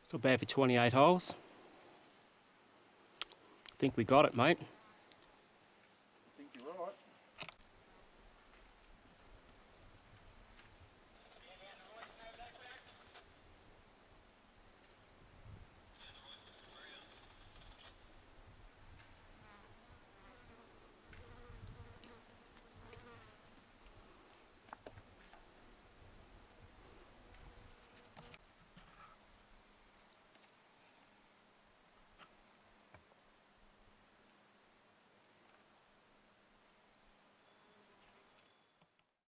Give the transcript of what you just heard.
It's not bad for 28 holes. I think we got it, mate. I think you're right.